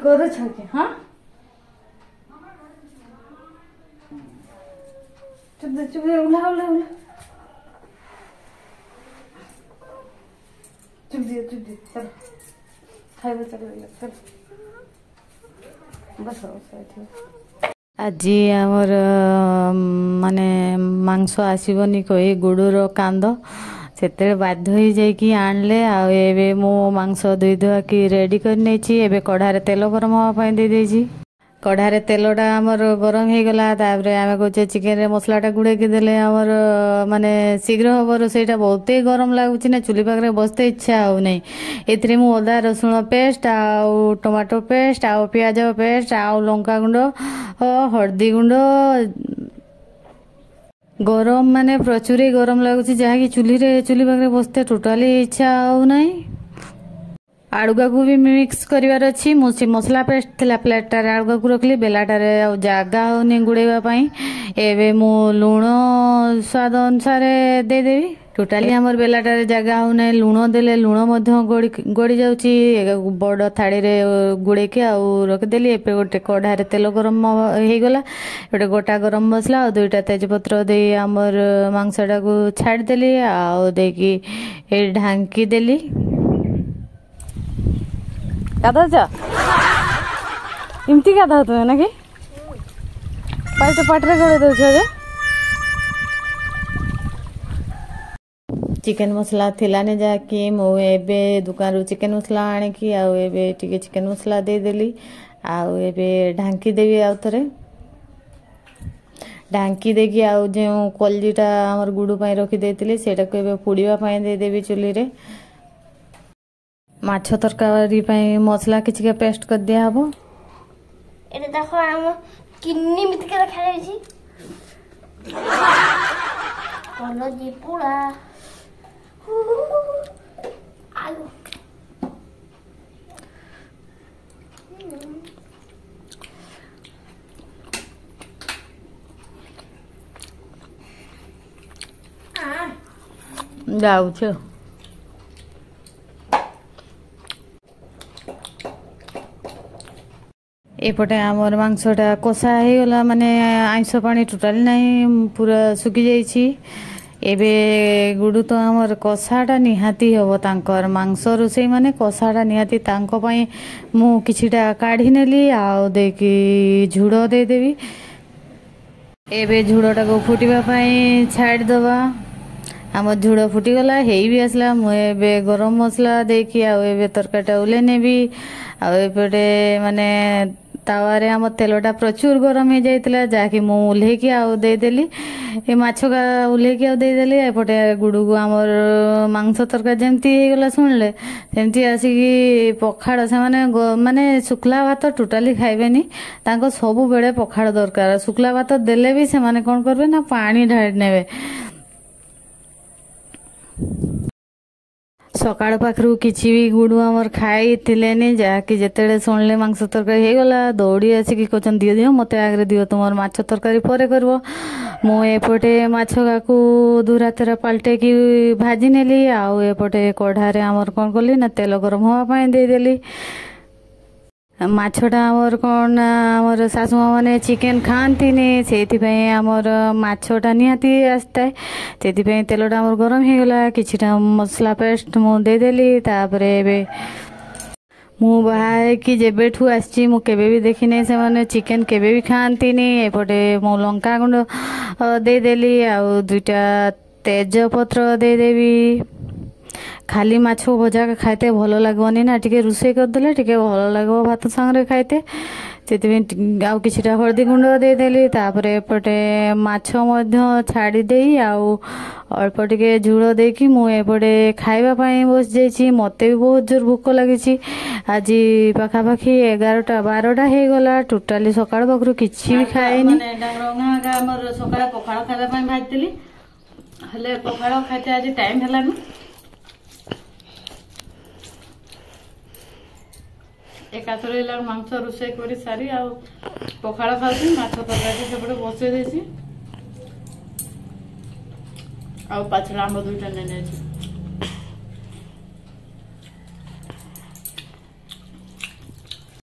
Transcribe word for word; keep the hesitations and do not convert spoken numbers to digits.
करो छके हाँ चुप दे चुप दे उला उला उला चुप दे चुप दे चल खाइबा चल चल बस बस आज आमर माने मांस आसबनी कही गुड़र कांद से बाध्य हो जाकि आणले आबे मु मांस धोई धुआ कि रेडी कर नहीं एबे कढ़ारे तेल गरम होगा दे देछि कढ़ारे तेलटा आमर गरम हो गला तापर आम कहे चिकेन रे मसलाटा गुड़े देले आमर माने शीघ्र हम रोसईटा बहुत ही गरम लगुच ना चुली पाखे बसते इच्छा हो नहीं ए मु अदा रसुण पेस्ट आउ टमाटो पेस्ट आउ पियाज पेस्ट आउ लंका गुंड हल्दी गुंड गरम माने प्रचुर ही गरम लगुच जहाँकि चुली रे चुली पाखे बसते टोटाली इच्छा हो नहीं आड़ुगा को भी मिक्स करिवार अच्छी मुझे मसला पेस्ट थिला प्लेटारे आड़ुगा को रखली बेलाटारे जगह होनी गुड़ाई एवं मु लुण स्वाद अनुसार देदेवी टोटाली आमर बेलाटारे जगह होना लुण देले लुण गड़ी गड़ी जाउची बड़ थाड़ी रे गुड़े के आउ रखिदेली एपे गोटे कढ़ारे तेल गरम हो गला गोटे गोटा गरम मसला और दुईटा तेजपत्र दे आमर मांसटा को छाड़देली आउ देकी ए ढांकी देली गाधौच इमती गाधा तुम ना कि पाटे पाटे गड़े दौच चिकेन मसला थिलाने जाकि मु एबे दुकान रू चिकेन मसला आनिकी आउ एबे टिके चिकेन मसला दे देली आउ एबे ढांकी देवी आउ थरे ढांकी देकी आउ जो कलजीटा हमर गुडू पई रखी देतिली सेटा को एबे पुड़ीवा पई दे देवी चुली रे माछ तरकारी पई मसला किछि के पेस्ट कर दिया हबो एटा देखो हम किन्नी मिट के रखा छी कोनो जी पूरा आलू जाऊ छ एपटे आमर मांसटा कषा हो गला माने आइंस पानी टोटाली नहीं पूरा सुखी जाइछि एबे गुडू तो आमर कषाटा निहाती हबो तांकर मांस रोसई माने कषाटा निहाती तांको पई मु किछिटा काढी नेली आउ देकी झुड़ो दे देवी एबे झुड़ोटा को फुटिबा पई छाड़ दबा आम झुड़ फुटीगला हेई भी आसला मुझे गरम मसला देकी आबे तरकारीटा उले नेबी आउपटे माने तावारे आम तेलटा प्रचुर गरम हो जाइतिला जाकि मु उल्हेकी आउ देदेली ए माछ का उल्हेकी आउ देदेली एपटे गुडू को आमर मांस तरकारी जेमती गला सुनले सेमती आसिकी पखाड़ से माने माने शुक्ला भात टोटाली खाइबेनी तांको सबु बेले पखाड़ दरकार शुक्ला भात देले भी से माने कोन करबे ना पानी ढाଳି नेबे सकाळ पाखरु किछि भी गुडू आमर खाई थिलेनी जाकि जेतेडे सुनले मांस तरकारी हो गला दौड़ी आसिकी कहछन दियो दियो मते आगरे दियो तुमर माछ तरकारी परे करबो मु एपटे माछ काकू धुरा तेरा पलटे की भाजी नेली आउ एपटे कढ़ारे आमर कोन करली ना तेल गरम होवा पई दे देली माछटा आमर कौन आमर सासु माने चिकेन खाती से आमर माछटा निहाती आसता है से तेलटा आमर गरम हो गला किछिटा मसला पेस्ट मु देदेली तापरे एबे मु बाहर कि जेबेठू आसी मु केबे भी देखी नहीं से माने चिकेन केबे भी खाती एपटे मु लंका गुंड देदेली आउ दुईटा तेज पत्र देदेवी खाली माछ भजा खाइते भल लगनी ना टिके रुसे करदे टिके भल लगो भात संगे खाइते से आउ किछिटा हल्दी गुंड देदेली तापर एपटे माछ मध्य छाड़ी देई आउ अल्प टिके झुड़ देकी मु एपटे खाइबा पई बस जाइछि मते भी बहुत जोर भूख लगी आज पाखापाखि एगारटा बारटा हो गला टोटाली सकाळ पाखरु किछि भी खाइनी सकाळ पखाळ खाइबा पई भाजतिली हले पखाळ खाइते आज टाइम हलानी एकाथरे मांस रोषे कर सारी आ पखाड़ खाऊँ माछ तरकारी सेपटे बसई देसी आ पाछड़ा आम दुईटा नहीं